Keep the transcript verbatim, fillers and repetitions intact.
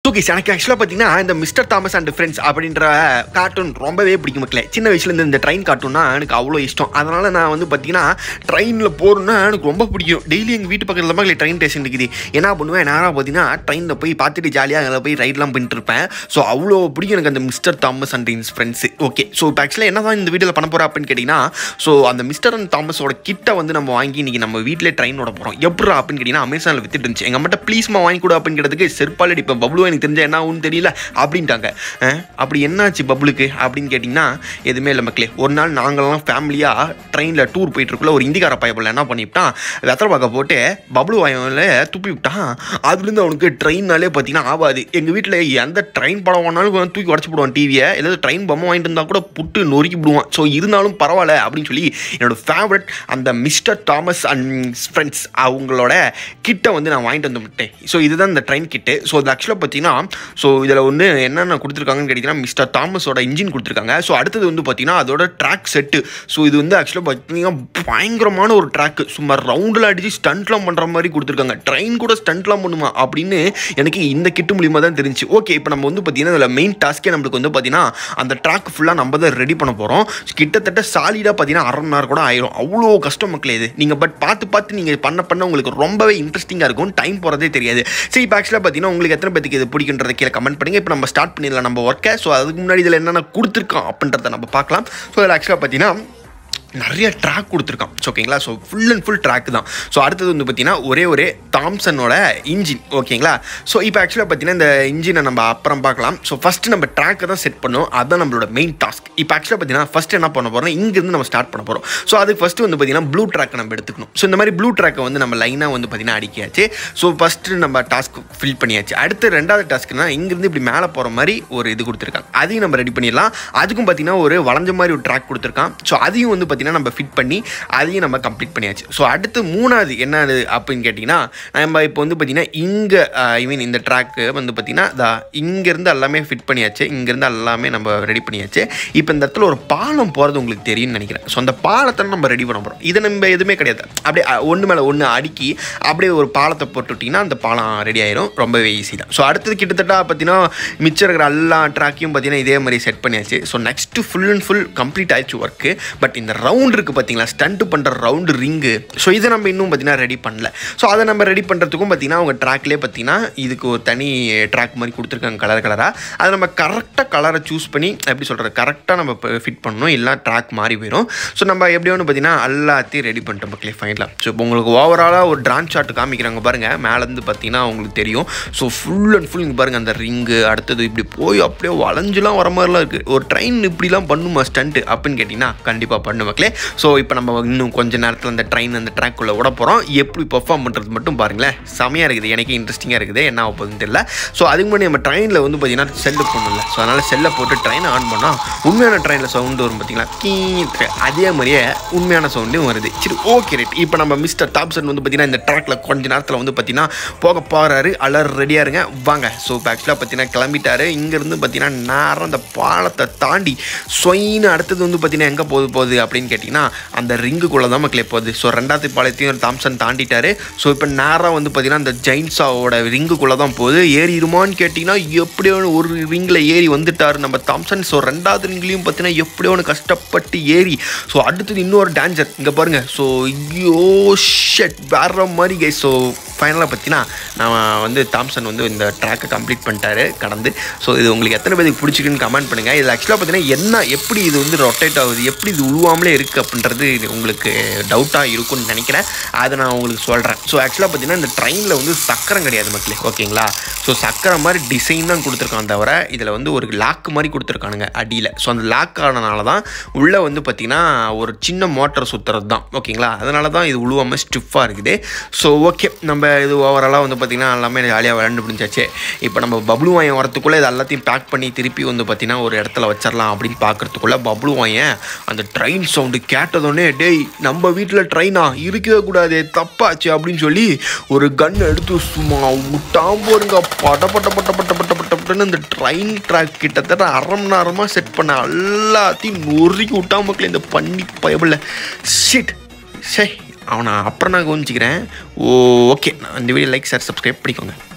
Okay எனக்கு ஆக்சுவலாக பார்த்தீங்கன்னா இந்த மிஸ்டர் தாமஸ் அண்ட் ஃப்ரெண்ட்ஸ் அப்படின்ற கார்ட்டூன் ரொம்பவே பிடிக்கும் மக்களே. சின்ன வயசுலேருந்து இந்த ட்ரெயின் கார்ட்டூன்னா எனக்கு அவ்வளோ இஷ்டம். அதனால் நான் வந்து பார்த்தீங்கன்னா ட்ரெயினில் போகிறேன்னா எனக்கு ரொம்ப பிடிக்கும். டெய்லி எங்கள் வீட்டு பக்கத்தில் மக்களே ட்ரெயின் ஸ்டேஷன் இருக்குது. என்ன பண்ணுவேன் நேராக பார்த்தீங்கன்னா ட்ரெயினில் போய் பார்த்துட்டு ஜாலியாக அதில் போய் ரைட்லாம் பண்ணிட்டு இருப்பேன். ஸோ அவ்வளோ பிடிக்கும் எனக்கு அந்த மிஸ்டர் தாமஸ் அண்ட் இன்ஸ் ஃப்ரெண்ட்ஸு. ஓகே ஸோ இப்போ ஆக்சுவலாக என்ன தான் இந்த வீடியோவில் பண்ண போகிறோம் அப்படின்னு கேட்டிங்கன்னா, ஸோ அந்த மிஸ்டர் அண்ட் தாமஸோட கிட்ட வந்து நம்ம வாங்கி இன்றைக்கி நம்ம வீட்டிலே ட்ரெயினோட போகிறோம். எப்படி அப்படின்னு கேட்டிங்கன்னா அமேசானில் வித்துட்டு இருந்துச்சு. எங்கள் அம்மாட்ட ப்ளீஸ்மா வாங்கி கொடு அப்படின்னு கேட்டதுக்கு செருப்பால் இப்போ பப்ளு எனக்கு தெரிஞ்ச என்ன ஆகுன்னு தெரியல அப்படின்ட்டாங்க. அப்படி என்னாச்சு பப்ளுக்கு அப்படின்னு கேட்டிங்கன்னா எதுவுமே இல்லை மக்களே. ஒரு நாள் நாங்கள்லாம் ஃபேமிலியாக ட்ரெயினில் டூர் போயிட்டுருக்குள்ள ஒரு இந்திக்கார பயப்பில் என்ன பண்ணிவிட்டான், வெத்தலை பார்க்க போட்டு பப்ளு வாயில் துப்பி விட்டான். அதுலேருந்து அவனுக்கு ட்ரெயின்னாலே பார்த்தீங்கன்னா ஆகாது. எங்கள் வீட்டில் எந்த ட்ரெயின் படம் வாங்கினாலும் தூக்கி உடச்சி போடுவான் டிவியை. ஏதாவது ட்ரெயின் பொம்மை வாங்கிட்டு இருந்தால் கூட புட்டு நொறுக்கி விடுவான். ஸோ இருந்தாலும் பரவாயில்ல அப்படின்னு சொல்லி என்னோட ஃபேவரட் அந்த மிஸ்டர் தாமஸ் அண்ட் ஃப்ரெண்ட்ஸ் அவங்களோட கிட்ட வந்து நான் வாங்கிட்டு வந்து விட்டேன். ஸோ இதுதான் இந்த ட்ரெயின் கிட்டு. ஸோ இது ஆக்சுவலாக பார்த்தீங்கன்னா ஸோ இதில் வந்து என்னென்ன கொடுத்துருக்காங்கன்னு கேட்டிங்கன்னா மிஸ்டர் தாமஸோட இன்ஜின் கொடுத்துருக்காங்க. ஸோ அடுத்தது வந்து பார்த்தீங்கன்னா அதோட ட்ராக் செட்டு. ஸோ இது வந்து ஆக்சுவலாக பார்த்தீங்கன்னா பயங்கரமான ஒரு ட்ராக்கு. சும்மா ரவுண்டில் அடித்து ஸ்டண்ட்லாம் பண்ணுற மாதிரி கொடுத்துருக்காங்க. ட்ரெயின் கூட ஸ்டண்ட்லாம் பண்ணுமா அப்படின்னு எனக்கு இந்த கிட்டு மூலியமாக தான் தெரிஞ்சு. ஓகே இப்போ நம்ம வந்து பார்த்தீங்கன்னா இதில் மெயின் டாஸ்க்கே நம்மளுக்கு வந்து பார்த்தீங்கன்னா அந்த ட்ராக் ஃபுல்லாக நம்ம தான் ரெடி பண்ண போகிறோம். கிட்டத்தட்ட சாலிடாக பார்த்தீங்கன்னா அரை மணி நேரம் கூட ஆயிரும். அவ்வளோ கஷ்டம் மக்களே இது. நீங்கள் பட் பார்த்து பார்த்து நீங்கள் பண்ண பண்ண உங்களுக்கு ரொம்பவே இன்ட்ரெஸ்டிங்காக இருக்கும். டைம் போகிறதே தெரியாது. சரி இப்போ ஆக்சுவலாக பார்த்தீங்கன்னா உங்களுக்கு எத்தனை பேருக்கு இது பிடிக்குன்றதை கீழே கமெண்ட் பண்ணுங்கள். இப்போ நம்ம ஸ்டார்ட் பண்ணிடலாம் நம்ம ஒர்க்கை. ஸோ அதுக்கு முன்னாடி இதில் என்னென்ன கொடுத்துருக்கோம் அப்படின்றத நம்ம பார்க்கலாம். ஸோ இதில் ஆக்சுவலாக பார்த்தீங்கன்னா நிறைய ட்ராக் கொடுத்துருக்கான். ஓகேங்களா. So full and full track தான். ஸோ அடுத்தது வந்து பார்த்தீங்கன்னா ஒரே ஒரே தாம்சனோட இன்ஜின். ஓகேங்களா. ஸோ இப்போ ஆக்சுவலாக பார்த்தீங்கன்னா இந்த இன்ஜினை நம்ம அப்புறம் பார்க்கலாம். ஸோ ஃபஸ்ட்டு நம்ம ட்ராக்கை தான் செட் பண்ணோம். அதுதான் நம்மளோட மெயின் டாஸ்க். இப்போ ஆக்சுவலாக பார்த்தீங்கன்னா ஃபஸ்ட்டு என்ன பண்ண போகிறோம், இங்கேருந்து நம்ம ஸ்டார்ட் பண்ண போகிறோம். ஸோ அதுக்கு ஃபஸ்ட்டு வந்து பார்த்தீங்கன்னா ப்ளூ ட்ராக்கை நம்ம எடுத்துக்கணும். ஸோ இந்த மாதிரி ப்ளூ ட்ராக்கை வந்து நம்ம லைனாக வந்து பார்த்தீங்கன்னா அடிக்காச்சு. ஸோ ஃபஸ்ட்டு நம்ம டாஸ்க் ஃபில் பண்ணியாச்சு. அடுத்து ரெண்டாவது டாஸ்க்குனா இங்கேருந்து இப்படி மேலே போகிற மாதிரி ஒரு இது கொடுத்துருக்காங்க. அதையும் நம்ம ரெடி பண்ணிடலாம். அதுக்கும் பார்த்தீங்கன்னா ஒரு வளைஞ்ச மாதிரி ஒரு ட்ராக் கொடுத்துருக்கான். ஸோ அதையும் வந்து நம்ம ஃபிட் பண்ணி அதையும் நம்ம கம்ப்ளீட் பண்ணியாச்சு. ஸோ அடுத்து மூணாவது என்னது அப்படின்னு கேட்டிங்கன்னா நம்ம இப்போ வந்து பார்த்தீங்கன்னா இங்கே ஐ மீன் இந்த ட்ராக்கு வந்து பார்த்தீங்கன்னா இங்கேருந்து எல்லாமே ஃபிட் பண்ணியாச்சு. இங்கேருந்து எல்லாமே நம்ம ரெடி பண்ணியாச்சு. இப்போ இந்த இடத்துல ஒரு பாலம் போகிறது உங்களுக்கு தெரியும்னு நினைக்கிறேன். ஸோ அந்த பாலத்தை நம்ம ரெடி பண்ண போகிறோம். இது நம்ம எதுவுமே கிடையாது. அப்படியே ஒன்று மேலே ஒன்று அடுக்கி அப்படியே ஒரு பாலத்தை போட்டுவிட்டிங்கன்னா அந்த பாலம் ரெடி ஆயிரும். ரொம்பவே ஈஸி தான். ஸோ அடுத்தது கிட்டத்தட்ட பார்த்தீங்கன்னா மிச்சம் இருக்கிற எல்லா ட்ராக்கையும் பார்த்தீங்கன்னா இதே மாதிரி செட் பண்ணியாச்சு. So next full and full complete ஆயிடுச்சு ஒர்க்கு. பட் இந்த ரவுண்ட் இருக்குது பார்த்தீங்களா, ஸ்டண்ட் பண்ணுற ரவுண்டு ரிங்கு. ஸோ இதை நம்ம இன்னும் பார்த்தீங்கன்னா ரெடி பண்ணல. ஸோ அதை நம்ம ரெடி பண்ணுறதுக்கும் பார்த்தீங்கன்னா அவங்க ட்ராக்லேயே பார்த்தீங்கன்னா இதுக்கு ஒரு தனி ட்ராக் மாதிரி கொடுத்துருக்காங்க கலர் கலராக. அதை நம்ம கரெக்டாக கலரை சூஸ் பண்ணி எப்படி சொல்கிறது கரெக்டாக நம்ம ஃபிட் பண்ணணும். இல்லை ட்ராக் மாறி போயிடும். ஸோ நம்ம எப்படி ஒன்று பார்த்தீங்கன்னா எல்லாத்தையும் ரெடி பண்ணிட்டோம் மக்களே ஃபைனலாக. ஸோ இப்போ உங்களுக்கு ஓவராலாக ஒரு ட்ரான் ஷாட் காமிக்கிறாங்க பாருங்கள். மேலேருந்து பார்த்தீங்கன்னா உங்களுக்கு தெரியும். ஸோ ஃபுல் அண்ட் ஃபுல் இங்கே பாருங்கள் அந்த ரிங்கு. அடுத்தது இப்படி போய் அப்படியே வளைஞ்சுலாம் வர மாதிரிலாம் இருக்குது. ஒரு ட்ரெயின் இப்படிலாம் பண்ணுமா ஸ்டண்ட்டு அப்படின்னு கேட்டிங்கன்னா கண்டிப்பாக பண்ணு மக்களே. ஸோ இப்போ நம்ம இன்னும் கொஞ்சம் நேரத்தில் அந்த ட்ரெயின் அந்த ட்ராக்குள்ளே விட போகிறோம். எப்படி பெர்ஃபார்ம் பண்ணுறது மட்டும் பாருங்களேன். செமையாக இருக்குது. எனக்கு இன்ட்ரெஸ்டிங்காக இருக்குது. என்ன ஆக போகுதுன்னு தெரியல. ஸோ அதுக்கு முன்னாடி நம்ம ட்ரெயினில் வந்து பார்த்தீங்கன்னா செல்லு போடணும்ல. ஸோ அதனால் செல்லை போட்டு ட்ரெயினை ஆன் பண்ணால் உண்மையான ட்ரெயினில் சவுண்டு வரும் பார்த்தீங்களா, கீ அதே மாதிரியே உண்மையான சவுண்டும் வருது. சரி ஓகே ரைட். இப்போ நம்ம மிஸ்டர் தாம்சன் வந்து பார்த்தீங்கன்னா இந்த ட்ராக்கில் கொஞ்ச நேரத்தில் வந்து பார்த்தீங்கன்னா போக போகிறாரு. எல்லாரும் ரெடியாக இருங்க வாங்க. ஸோ இப்போ ஆக்சுவலாக பார்த்தீங்கன்னா கிளம்பிட்டாரு. இங்கேருந்து பார்த்தீங்கன்னா நேரம் அந்த பாலத்தை தாண்டி சொயின்னு அடுத்தது வந்து பார்த்தீங்கன்னா எங்கே போகுது போகுது அப்படின்னு கேட்டிங்கன்னா அந்த ரிங்குக்குள்ளே தான் மக்களே போகுது. ஸோ ரெண்டாவது பாலத்தையும் தாம்சன் தாண்டிட்டாரு. ஸோ இப்போ நேராக வந்து பார்த்தீங்கன்னா அந்த ஜெயின்ஸாவோட ரிங்குக்குள்ளே தான் போகுது. ஏறிடுமான்னு கேட்டிங்கன்னா எப்படியோ ஒரு ரிங்கில் ஏறி வந்துட்டார் நம்ம தாம்சன். ஸோ ரெண்டாவது ரிங்லையும் பார்த்தீங்கன்னா எப்படியோ ஒன்று கஷ்டப்பட்டு ஏறி. ஸோ அடுத்தது இன்னொரு டேஞ்சர் இங்கே பாருங்கள். ஸோ ஐயோ ஷெட் வேற மாதிரி கை. ஸோ ஃபைனலாக பார்த்தீங்கன்னா நான் வந்து தாம்சன் வந்து இந்த ட்ராக்கை கம்ப்ளீட் பண்ணிட்டாரு கடந்து. ஸோ இது உங்களுக்கு எத்தனை பேருக்கு பிடிச்சிக்குன்னு கமெண்ட் பண்ணுங்கள். இது ஆக்சுவலாக பார்த்தீங்கன்னா என்ன எப்படி இது வந்து ரொட்டேட் ஆகுது, எப்படி இது உழுவாமலே இருக்குது அப்படின்றது உங்களுக்கு டவுட்டாக இருக்கும்னு நினைக்கிறேன். அதை நான் உங்களுக்கு சொல்கிறேன். ஸோ ஆக்சுவலாக பார்த்தீங்கன்னா இந்த ட்ரெயினில் வந்து சக்கரம் கிடையாது மக்களே. ஓகேங்களா. ஸோ சக்கரம் மாதிரி டிசைன் தான் கொடுத்துருக்கான் தவிர இதில் வந்து ஒரு லாக் மாதிரி கொடுத்துருக்கானுங்க அடியில். ஸோ அந்த லாக் ஆனதுனால தான் உள்ளே வந்து பார்த்திங்கன்னா ஒரு சின்ன மோட்டர் சுற்றுறது தான். ஓகேங்களா. அதனால தான் இது உழுவாமல் ஸ்டிஃபாக இருக்குது. ஸோ ஓகே நம்ம இது ஓவராலாக வந்து பார்த்திங்கன்னா எல்லாமே ஜாலியாக விளையாண்டு முடிஞ்சாச்சு. இப்போ நம்ம பப்ளு வாயன் வரத்துக்குள்ளே இது எல்லாத்தையும் பேக் பண்ணி திருப்பி வந்து பார்த்திங்கன்னா ஒரு இடத்துல வச்சிடலாம் அப்படின்னு பார்க்குறதுக்குள்ளே பப்ளு வாயன் அந்த ட்ரெயின் சவுண்டு கேட்டதோடனே டேய் நம்ம வீட்டில் ட்ரெயினா இருக்கவே கூடாது தப்பாச்சு அப்படின்னு சொல்லி ஒரு கன் எடுத்து சும்மா விட்டாம் போருங்க. பட்ட பட்ட பட்ட பட்ட பட்ட பட்ட பட்டன்னு இந்த ட்ரெயின் ட்ராக் கிட்டத்தட்ட அரை மணி நேரமாக செட் பண்ண எல்லாத்தையும் நொறுக்கி விட்டா மக்கள் இந்த பண்ணி பயபில்ல ஷிட். சரி அவனை அப்புறம் நான் கவனிச்சிக்கிறேன். ஓகே இந்த வீடியோ லைக் ஷேர் சப்ஸ்கிரைப் பண்ணிக்கோங்க.